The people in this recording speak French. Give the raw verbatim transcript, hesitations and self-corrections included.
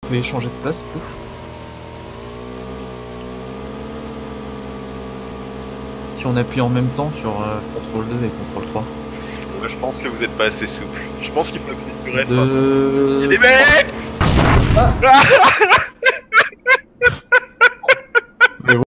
pouvez changer de place, pouf. Si on appuie en même temps sur euh, contrôle deux et contrôle trois. Moi je pense que vous êtes pas assez souple. Je pense qu'il faut appuyer sur F. De... Il y a des mecs. Ah.